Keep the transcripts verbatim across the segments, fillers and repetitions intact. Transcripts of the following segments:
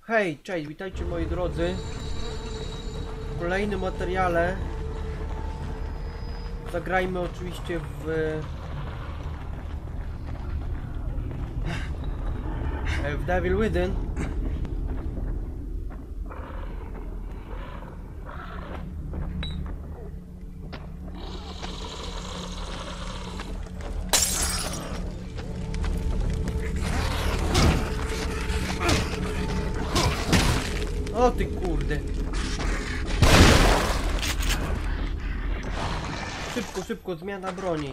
Hej, cześć, witajcie moi drodzy w kolejnym materiale. Zagrajmy oczywiście w w Devil Within. O ty kurde. Szybko, szybko, zmiana broni.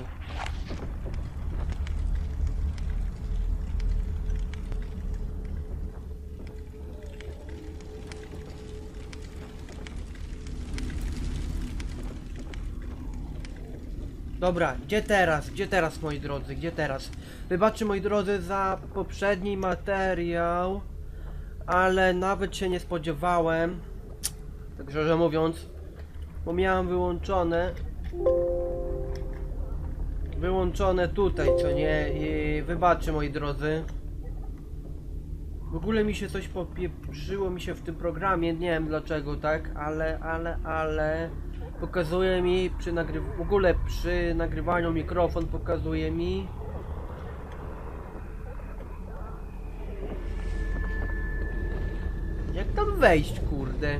Dobra, gdzie teraz? Gdzie teraz, moi drodzy? Gdzie teraz? Wybaczcie, moi drodzy, za poprzedni materiał, ale nawet się nie spodziewałem, tak szczerze mówiąc, bo miałem wyłączone wyłączone tutaj, co nie? I wybaczcie, moi drodzy, w ogóle mi się coś popieprzyło mi się w tym programie, nie wiem dlaczego, tak, ale, ale, ale pokazuje mi przy nagryw... w ogóle przy nagrywaniu mikrofon pokazuje mi jak tam wejść, kurde?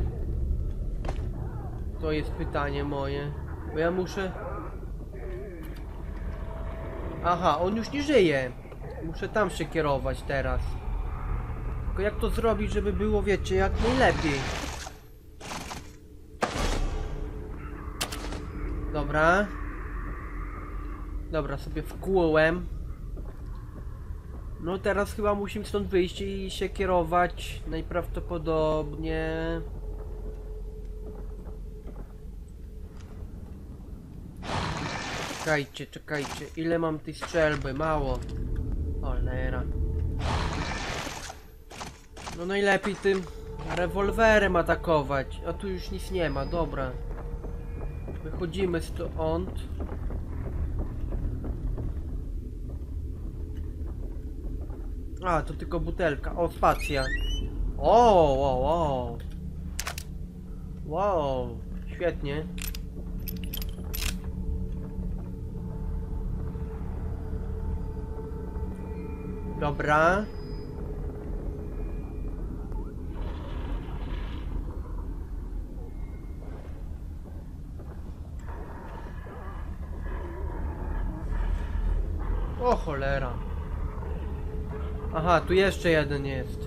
To jest pytanie moje, bo ja muszę... Aha, on już nie żyje. Muszę tam się kierować teraz. Tylko jak to zrobić, żeby było, wiecie, jak najlepiej? Dobra. Dobra, sobie wkłułem. No teraz chyba musimy stąd wyjść i się kierować najprawdopodobniej... Czekajcie, czekajcie, ile mam tej strzelby? Mało. Cholera. No najlepiej tym rewolwerem atakować. A tu już nic nie ma, dobra. Wychodzimy stąd. A, to tylko butelka. O, spacja. O, wow, wow. Wow, świetnie. Dobra. O cholera. Aha, tu jeszcze jeden jest.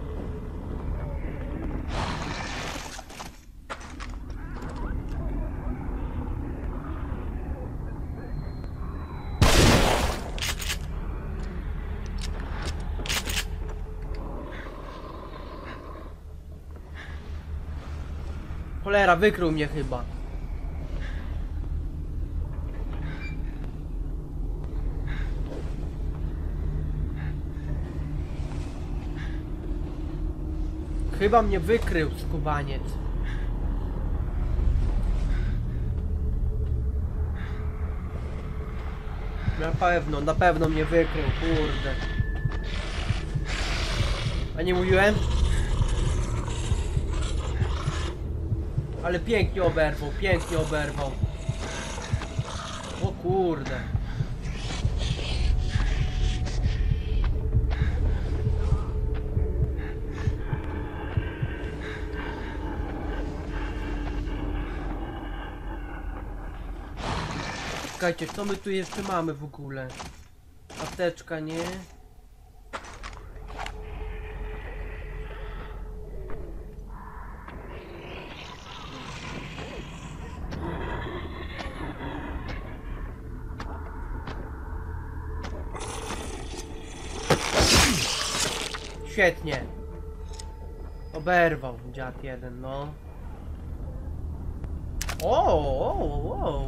Cholera, wykrył mnie chyba. Chyba mnie wykrył, skubaniec. Na pewno, na pewno mnie wykrył, kurde. A nie mówiłem? Ale pięknie oberwał, pięknie oberwał. O kurde. Czekajcie, co my tu jeszcze mamy w ogóle? Apteczka, nie? Świetnie. Oberwał dziad jeden, no. O, o, o.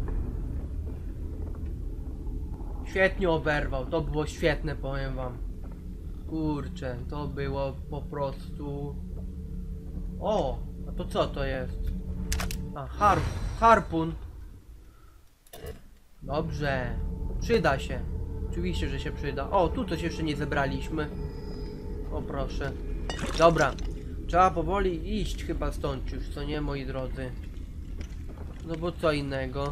Świetnie oberwał, to było świetne, powiem wam. Kurczę, to było po prostu... O, a to co to jest? A, harp, harpun. Dobrze, przyda się. Oczywiście, że się przyda. O, tu coś jeszcze nie zebraliśmy. O, proszę. Dobra. Trzeba powoli iść chyba stąd już, co nie, moi drodzy? No bo co innego?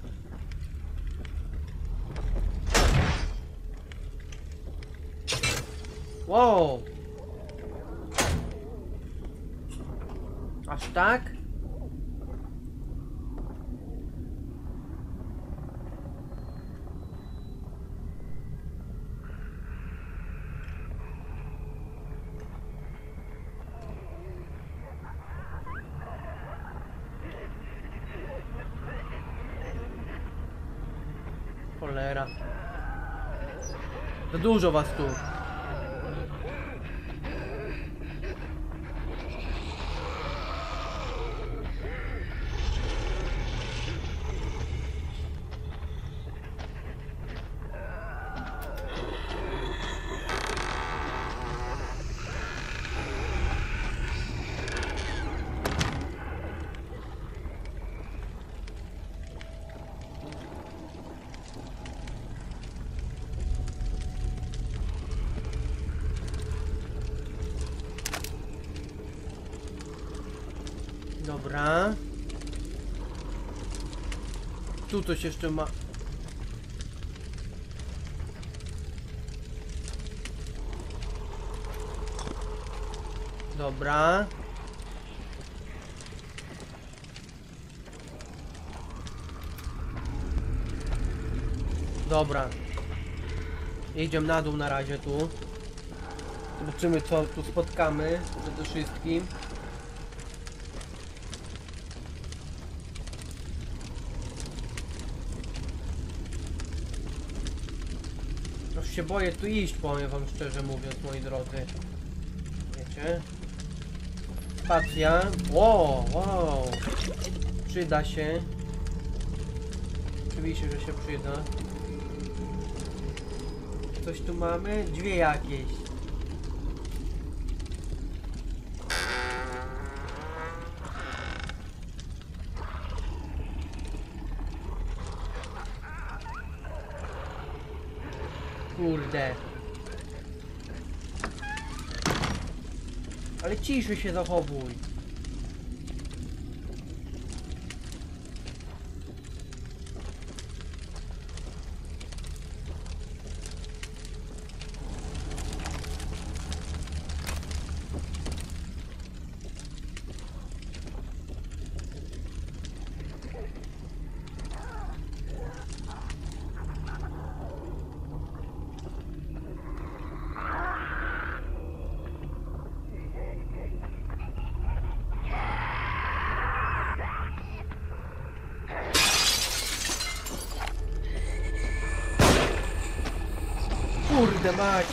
Wow! Aż tak? Cholera. Za dużo was tu. Dobra. Tu coś jeszcze ma. Dobra. Dobra. Jedziemy na dół na razie tu. Zobaczymy, co tu spotkamy przede wszystkim. Już się boję tu iść, powiem wam szczerze mówiąc, moi drodzy. Wiecie? Spacja. Wow, wow. Przyda się. Oczywiście, że się przyda. Coś tu mamy? Drzwi jakieś. Kurde. Ale ciszy się zachowuj. Kurde mać!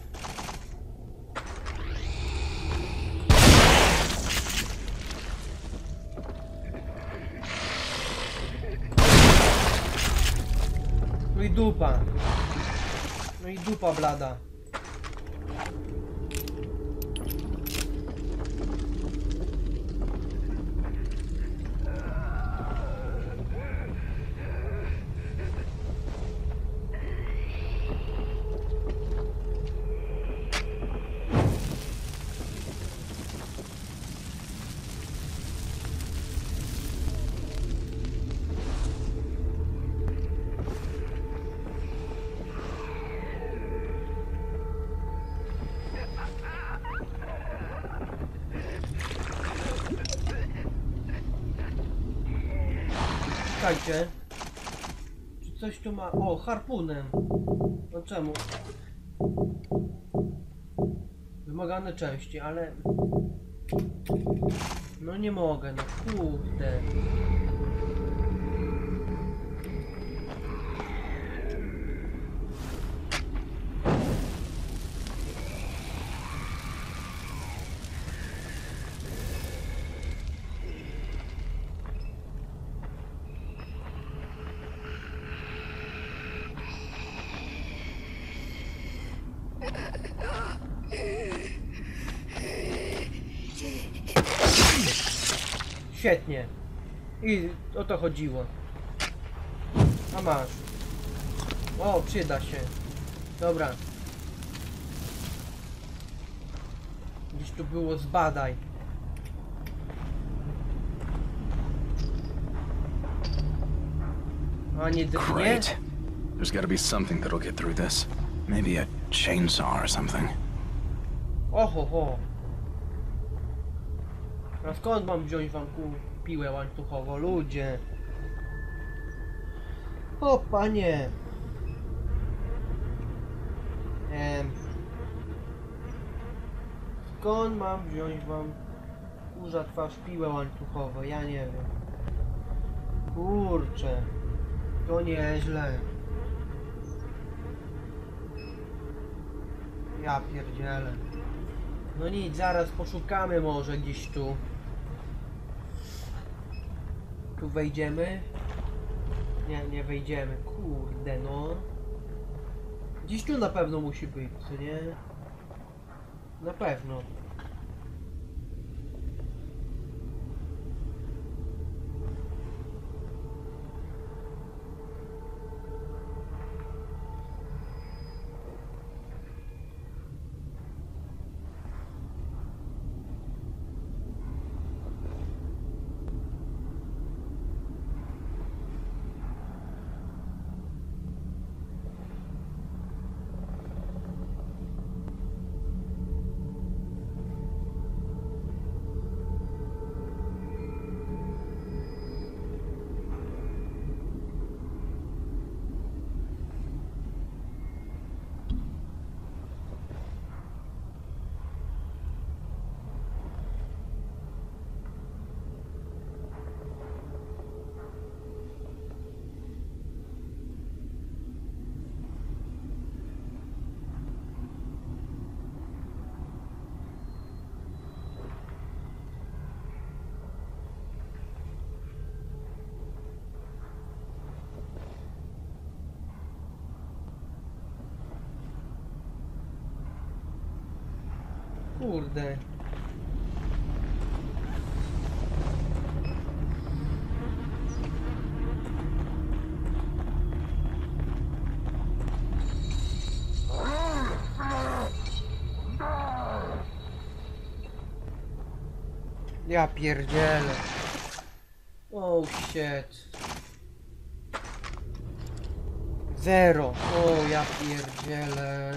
No i dupa. No i dupa blada. Czekajcie. Czy coś tu ma... O, harpunem. No czemu? Wymagane części, ale... No nie mogę, no kurde. Świetnie. I o to chodziło. A masz. O, przyda się. Dobra. Gdzieś tu było, zbadaj. A nie drgnie? Great. There's gotta be something that'll get through this. Maybe a chainsaw or something. Oho, ho. A skąd mam wziąć wam ku piłę łańcuchową, ludzie? O panie. Em. Skąd mam wziąć wam kurza twarz piłę łańcuchową? Ja nie wiem. Kurczę. To nieźle. Ja pierdzielę. No nic, zaraz poszukamy może gdzieś tu. Tu wejdziemy? Nie, nie wejdziemy. Kurde no. Gdzieś tu na pewno musi być, co nie? Na pewno. Kurde. Ja pierdzielę. Oh shit. Zero. O, ja pierdzielę.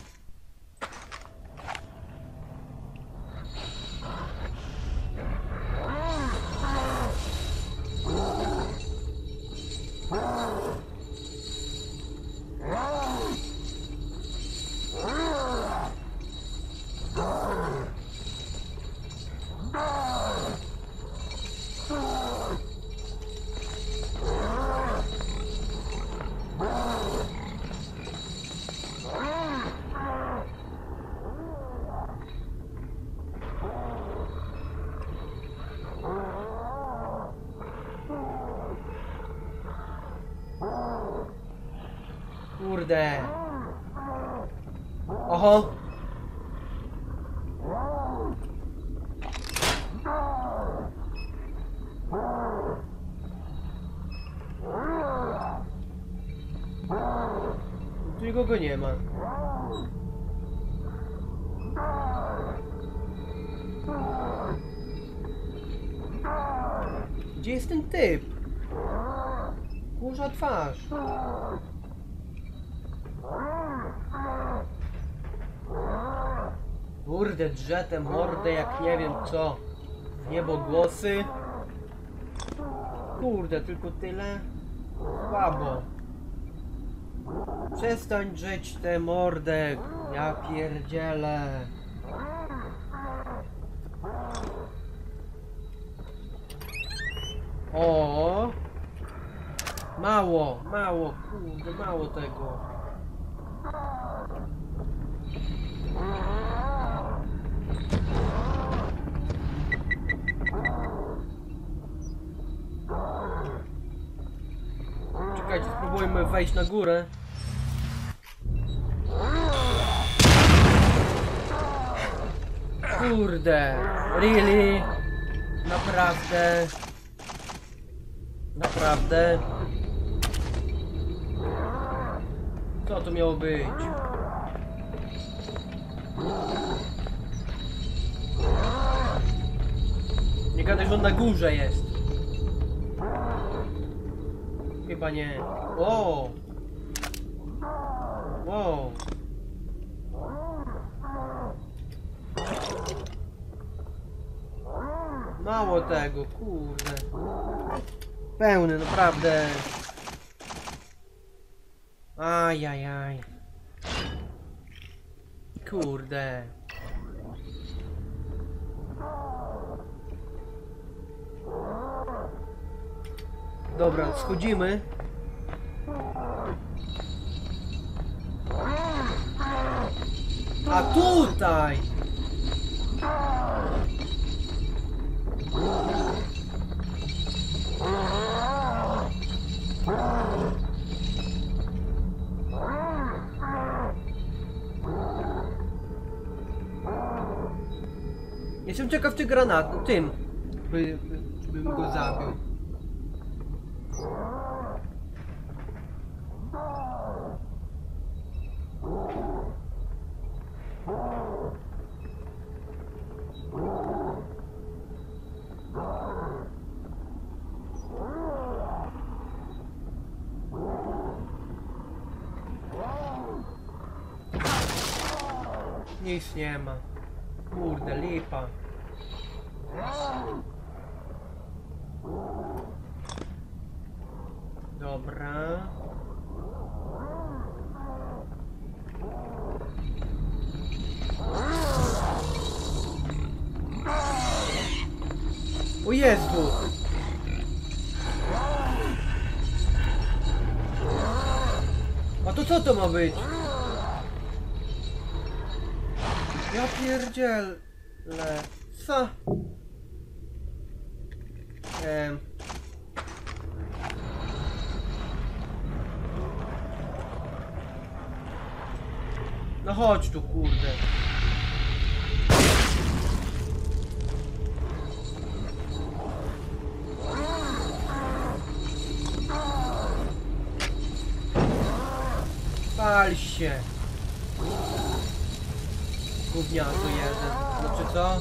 Kurde. Oho. Tu nikogo nie ma. Gdzie jest ten typ? Kurza twarz. Kurde, drze tę mordę jak nie wiem co. W niebo głosy. Kurde, tylko tyle. Słabo. Przestań drzeć tę mordę. Ja pierdzielę. O. Mało, mało, kurde, mało tego. Czekajcie, spróbujmy wejść na górę. Kurde, really? Naprawdę? Naprawdę? Co to miało być? że on na górze jest. Chyba nie. Wow. Wow. Mało tego, kurde. Pełny, naprawdę. Ajajaj. Kurde. Dobra, schodzimy. A tutaj! Jestem ciekaw, czy granat tym by, by, bym go zabił. Nic nie ma. Kurde, lipa. Dobra. O Jezu! A to co to ma być? Ja pierdzielę. Co? Ehm. No chodź tu, kurde. Pal się. Gówniaku jeden. Znaczy co?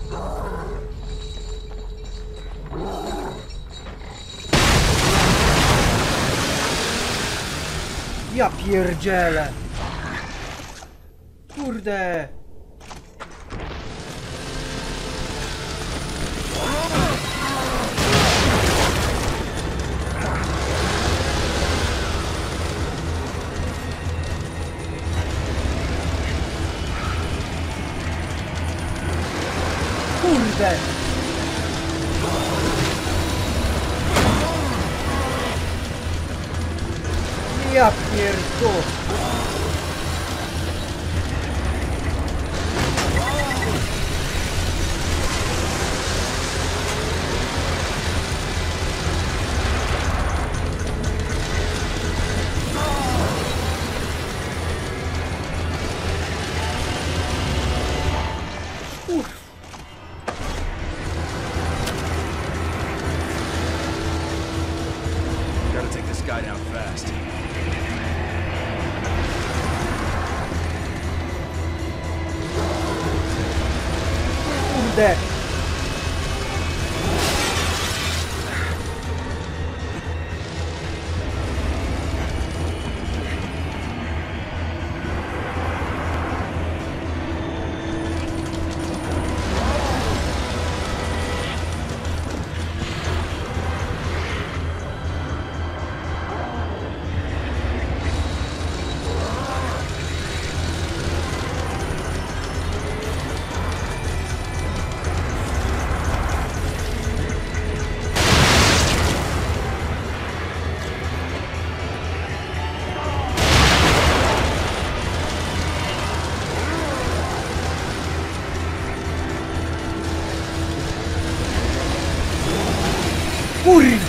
Ja pierdzielę. Kurde. Kurde. Ja pierdolę. Gotta take this guy down fast. Kurde. Kurwa!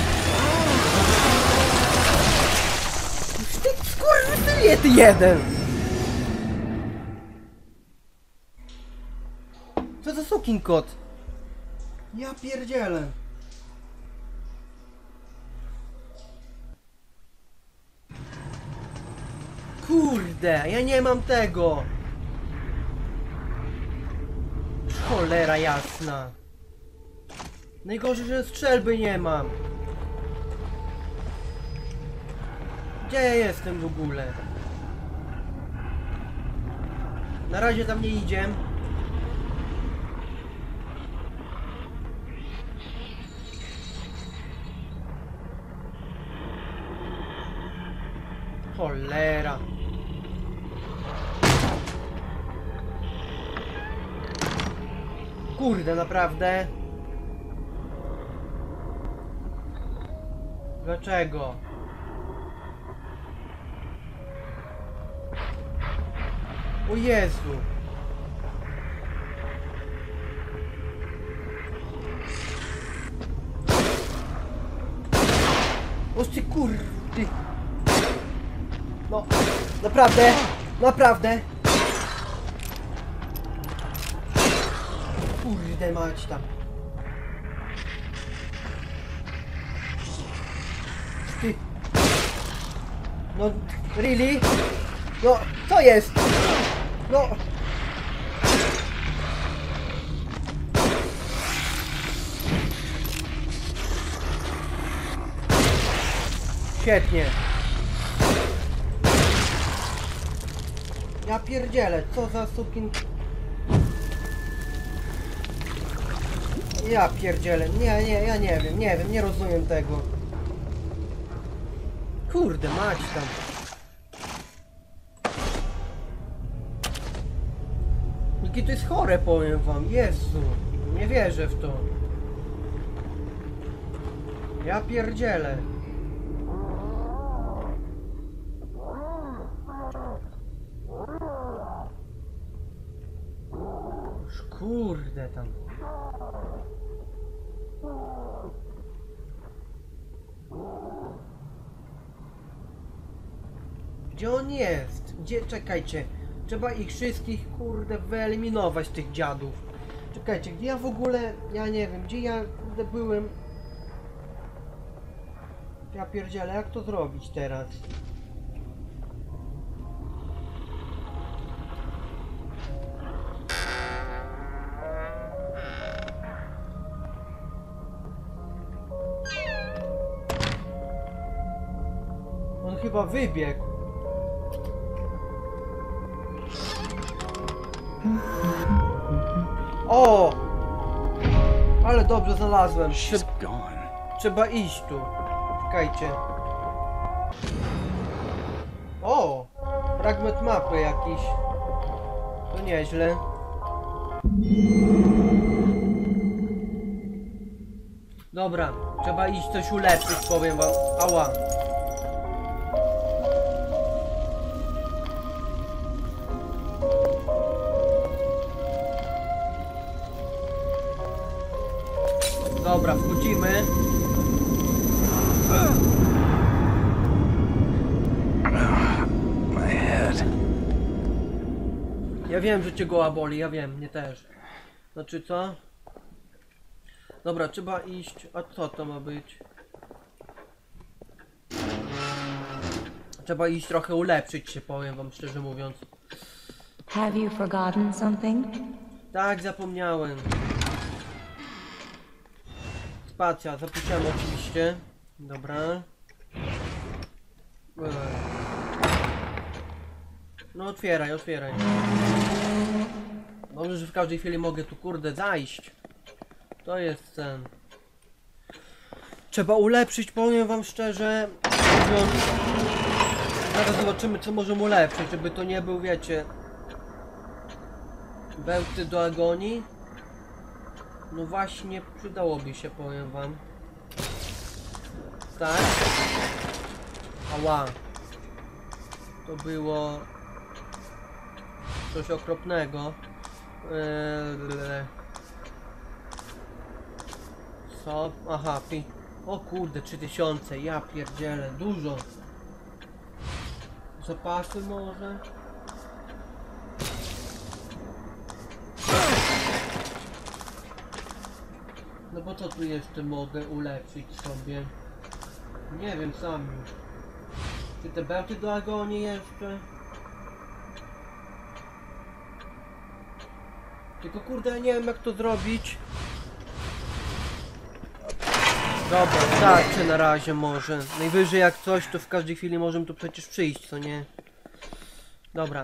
Ty skurwysynie, ty jeden! Co za sukin kot? Ja pierdzielę. Kurde, ja nie mam tego. Cholera jasna. Najgorzej, że strzelby nie mam. Gdzie ja jestem w ogóle? Na razie tam nie idzie. Cholera. Kurde, naprawdę? Dlaczego? O Jezu! O ty kur... Ty. No, naprawdę, naprawdę. Kurde mać tam. Ty. No, really? No, co jest? No. Świetnie. Ja pierdzielę, co za sukin... Ja pierdzielę, nie, nie, ja nie wiem, nie wiem, nie rozumiem tego. Kurde, mać tam. Jakie to jest chore, powiem wam, Jezu. Nie wierzę w to. Ja pierdzielę. Kurde tam. Gdzie on jest? Gdzie? Czekajcie. Trzeba ich wszystkich, kurde, wyeliminować, tych dziadów. Czekajcie, gdzie ja w ogóle... Ja nie wiem, gdzie ja, kurde, byłem... Ja pierdzielę, jak to zrobić teraz? On chyba wybiegł. O! Ale dobrze znalazłem. Trze She's gone. trzeba iść tu. Czekajcie. O! Fragment mapy jakiś. To nieźle. Dobra, trzeba iść coś ulepszyć, powiem wam. Ała. Dobra, wchodzimy. My head. Ja wiem, że cię goła boli, ja wiem, mnie też. Znaczy co? Dobra, trzeba iść. A co to ma być? Trzeba iść trochę ulepszyć się, powiem wam szczerze mówiąc. Have you forgotten something? Tak, zapomniałem. Spacja, zapisałem oczywiście. Dobra. Eee. No otwieraj, otwieraj. Dobrze, że w każdej chwili mogę tu, kurde, zajść. To jest ten. Trzeba ulepszyć, powiem wam szczerze. Mówiąc, zaraz zobaczymy, co możemy ulepszyć, żeby to nie był, wiecie, bełty do agonii. No właśnie, przydałoby się, powiem wam. Tak. Ała. To było coś okropnego. Eee, co? Aha, pi... O kurde, trzy tysiące, ja pierdzielę, dużo. Zapasy może? No bo co tu jeszcze mogę ulepszyć sobie? Nie wiem sam już. Czy te belty do agonii jeszcze? Tylko kurde, nie wiem jak to zrobić. Dobra, starczy na razie może. Najwyżej jak coś, to w każdej chwili możemy tu przecież przyjść, co nie? Dobra.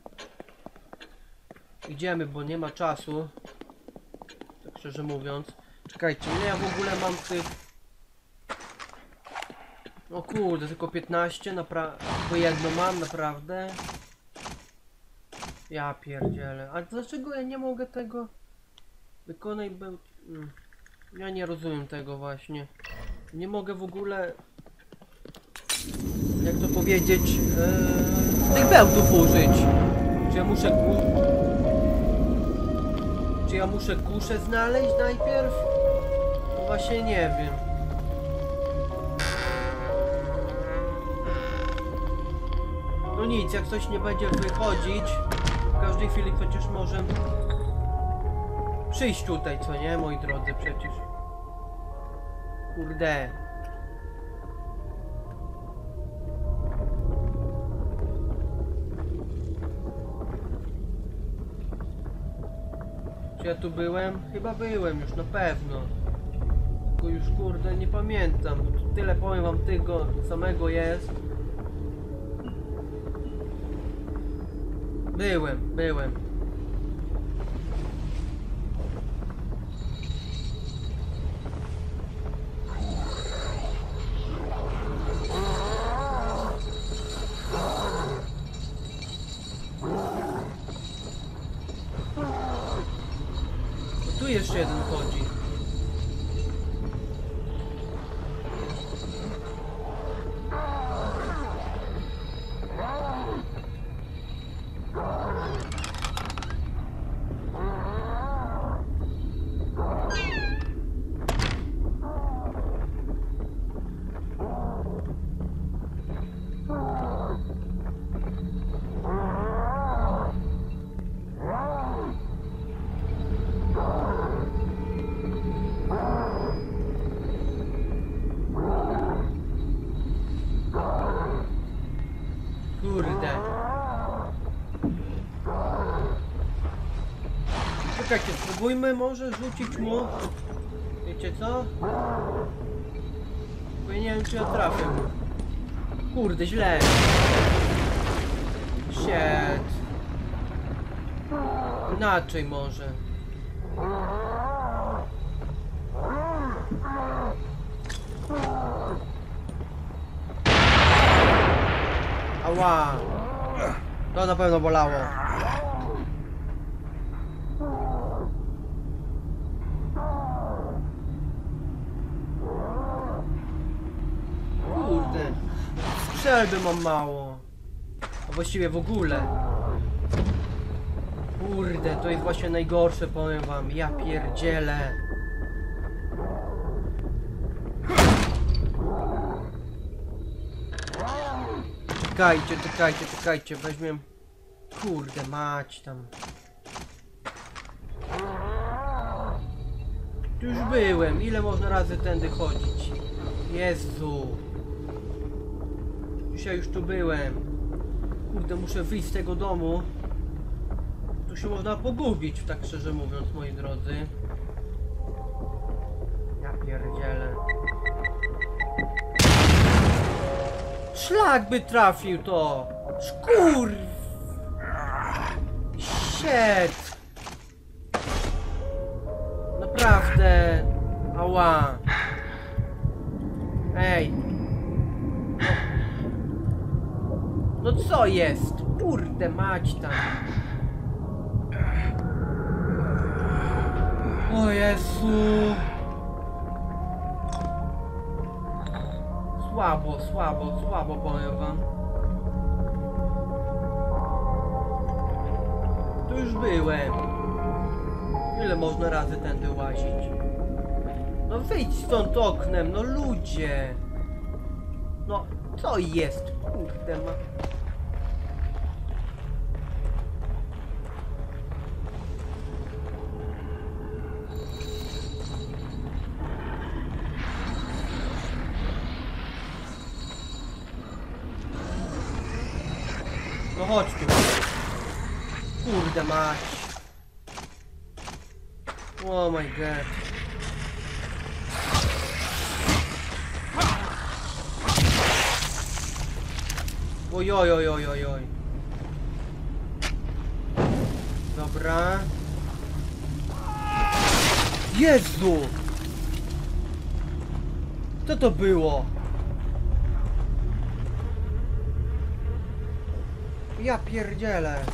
Idziemy, bo nie ma czasu. Tak szczerze mówiąc. Czekajcie, ile ja w ogóle mam tych... O kurde, tylko piętnaście, naprawdę. Tylko jedno mam, naprawdę. Ja pierdzielę. A dlaczego ja nie mogę tego... Wykonaj bełt... Hmm. Ja nie rozumiem tego właśnie. Nie mogę w ogóle... Jak to powiedzieć... Yy, tych bełtów użyć. Czy ja muszę ku... Czy ja muszę kuszę znaleźć najpierw? No właśnie nie wiem. No nic, jak coś nie będzie wychodzić, w każdej chwili przecież może przyjść tutaj, co nie, moi drodzy, przecież. Kurde. Czy ja tu byłem? Chyba byłem już, na pewno. Tylko już kurde nie pamiętam, bo tu tyle powiem wam tego samego jest. Byłem, byłem. Tu jeszcze jeden chodzi. Kurde. Czekajcie, spróbujmy może rzucić mu. Wiecie co? Bo ja nie wiem, czy ja trafię. Kurde, źle. Shit. Inaczej może. Ała. To na pewno bolało. Kurde. Strzelby mam mało. A właściwie w ogóle. Kurde, to jest właśnie najgorsze, powiem wam. Ja pierdzielę. Czekajcie, czekajcie, czekajcie, weźmiem... Kurde mać tam. Tu już byłem, ile można razy tędy chodzić? Jezu. Już ja już tu byłem. Kurde, muszę wyjść z tego domu. Tu się można pogubić, tak szczerze mówiąc, moi drodzy. Ja pierdzielę. Szlak by trafił to! Szkur! Shit! Naprawdę! Ała! Ej! No, no co jest? Kurde mać tam! O Jezu! Słabo, słabo, słabo powiem wam. Tu już byłem. Ile można razy tędy łazić? No wyjdź stąd oknem, no ludzie. No, co jest? Kurde ma... No chodź tu. Kurde mać. Oh my god. Oj, oj, oj, oj, oj, oj. Dobra. Jezu! Co to było? Ja pierdzielę.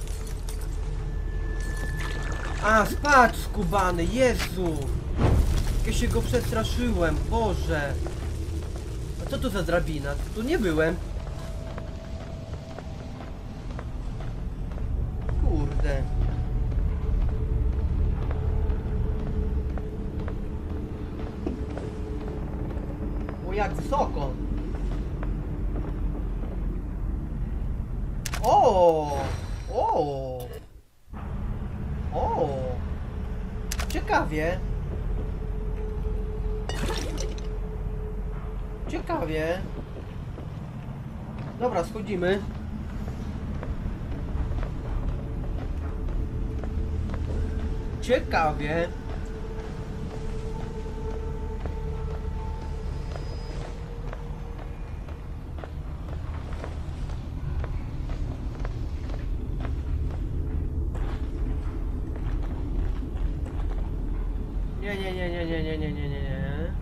A, spadł skubany, Jezu! Ja się go przestraszyłem, Boże! A co to za drabina? Tu nie byłem. Kurde. O, jak wysoko! O! O! O! Ciekawie. Ciekawie. Dobra, schodzimy. Ciekawie. Nie, nie, nie, nie, nie, nie, nie, nie, nie, nie.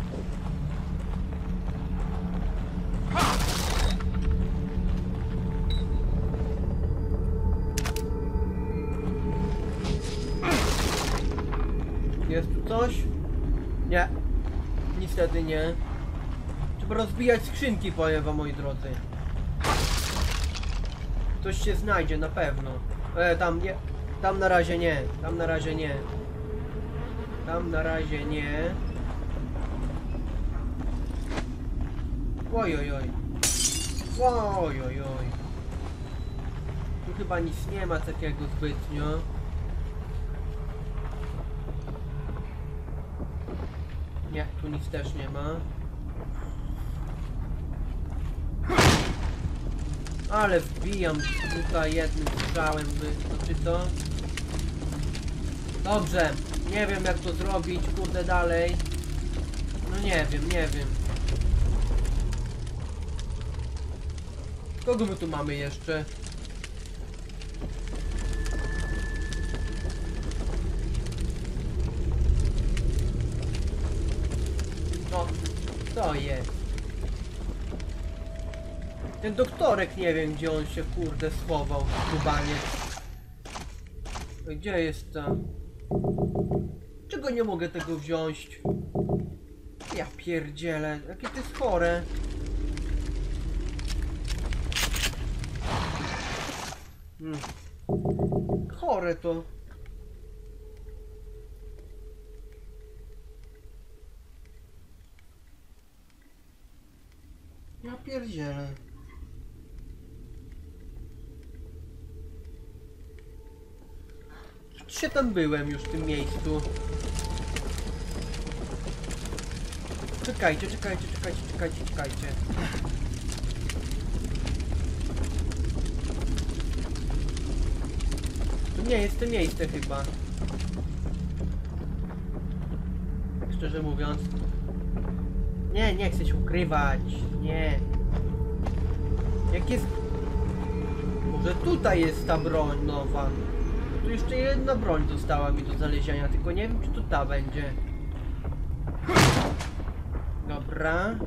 Jest tu coś? Nie. Niestety nie. Trzeba rozbijać skrzynki, powiem wam, moi drodzy. Ktoś się znajdzie, na pewno. E, tam nie. Tam na razie nie. Tam na razie nie. Tam na razie nie. Oj, oj, oj. Oj, oj, oj. Tu chyba nic nie ma takiego zbytnio. Nie, tu nic też nie ma. Ale wbijam tutaj jednym strzałem, by... czy to? Dobrze. Nie wiem jak to zrobić, kurde, dalej. No nie wiem, nie wiem. Kogo my tu mamy jeszcze? No, to jest. Ten doktorek, nie wiem gdzie on się, kurde, schował, skubaniec. Gdzie jest tam? Czego nie mogę tego wziąć? Ja pierdzielę, jakie to jest chore. Hmm. Chore to. Ja pierdzielę. Się tam byłem już w tym miejscu. Czekajcie, czekajcie, czekajcie, czekajcie, czekajcie. To nie jest to miejsce chyba. Tak szczerze mówiąc. Nie, nie chcę się ukrywać. Nie. Jak jest... Może tutaj jest ta broń nowa. Tu jeszcze jedna broń została mi do znalezienia, tylko nie wiem czy tu ta będzie. Dobra.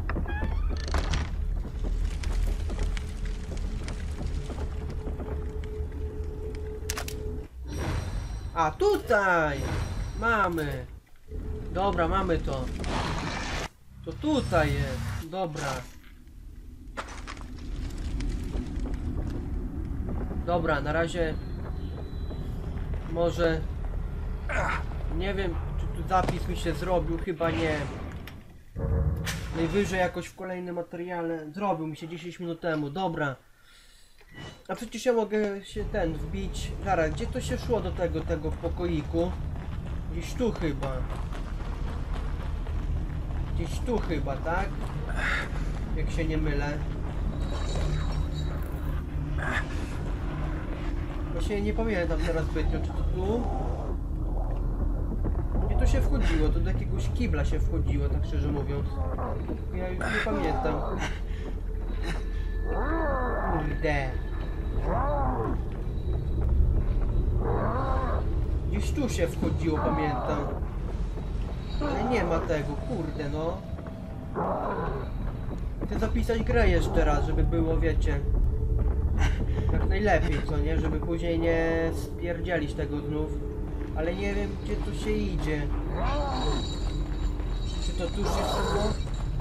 A tutaj! Mamy! Dobra, mamy to. To tutaj jest. Dobra. Dobra, na razie... Może... Nie wiem, czy tu zapis mi się zrobił, chyba nie. Najwyżej jakoś w kolejnym materiale. Zrobił mi się dziesięć minut temu, dobra. A przecież ja mogę się ten wbić. Zaraz, gdzie to się szło do tego, tego pokoiku? Gdzieś tu chyba. Gdzieś tu chyba, tak? Jak się nie mylę. Właśnie nie pamiętam teraz zbytnio, czy to tu? Gdzie to się wchodziło? To do jakiegoś kibla się wchodziło, tak szczerze mówiąc. Ja już nie pamiętam. Kurde. Gdzieś tu się wchodziło, pamiętam. Ale nie ma tego, kurde no. Chcę zapisać grę jeszcze raz, żeby było, wiecie, jak najlepiej, co nie? Żeby później nie spierdzielić tego znów. Ale nie wiem, gdzie tu się idzie. Czy to tu się szło?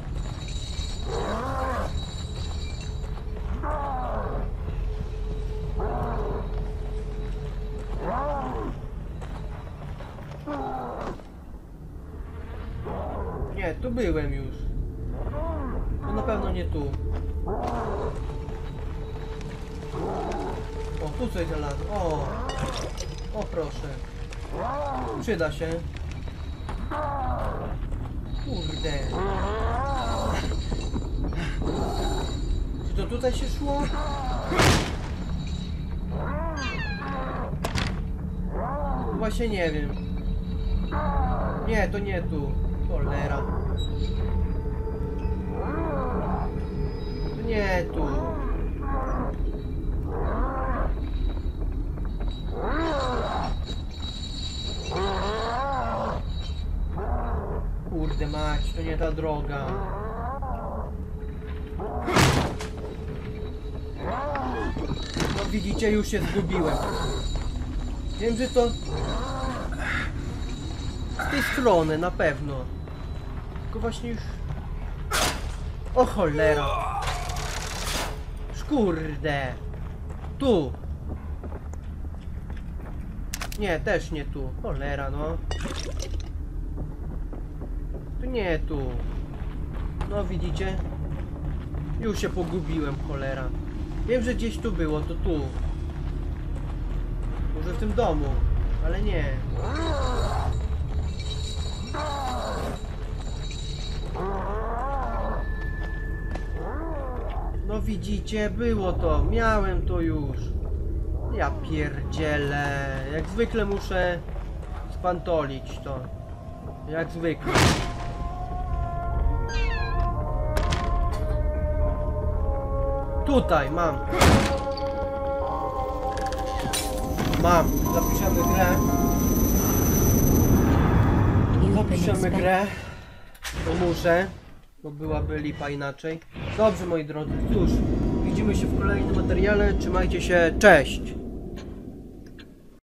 Nie, tu byłem już. To na pewno nie tu. O, tu coś znalazłem. O! O, proszę. Przyda się. Kurde. Czy to tutaj się szło? Właśnie nie wiem. Nie, to nie tu. Cholera. To nie tu. Kurde mać, to nie ta droga. No widzicie, już się zgubiłem. Wiem, że to z tej strony na pewno. Tylko właśnie już... O cholera. Szkurde. Tu. Nie, też nie tu. Cholera, no. To nie tu. No widzicie? Już się pogubiłem, cholera. Wiem, że gdzieś tu było, to tu. Może w tym domu, ale nie. No widzicie, było to. Miałem to już. Ja pierdzielę. Jak zwykle muszę spantolić to. Jak zwykle. Tutaj mam. Mam. Zapiszemy grę. Zapiszemy grę. To muszę. Bo byłaby lipa inaczej. Dobrze, moi drodzy. Cóż, widzimy się w kolejnym materiale. Trzymajcie się. Cześć.